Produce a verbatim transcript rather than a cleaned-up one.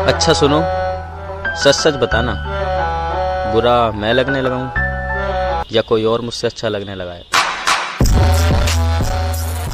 अच्छा सुनो, सच सच बताना, बुरा मैं लगने लगा हूँ या कोई और मुझसे अच्छा लगने लगा है।